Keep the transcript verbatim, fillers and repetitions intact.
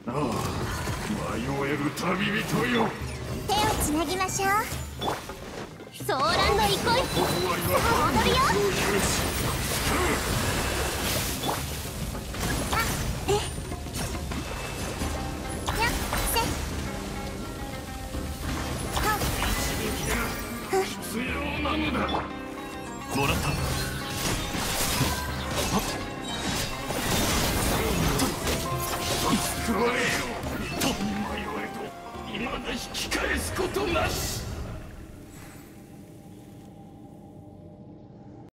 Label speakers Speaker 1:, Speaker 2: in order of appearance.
Speaker 1: ああ、迷える旅人よ。
Speaker 2: 手をつなぎましょう。ソーランド憩い。踊るよ。あ、え。やっせ。はっ。
Speaker 1: 必要なのだ。もらった。救われよ。と迷えど、未だ引き返すことなし。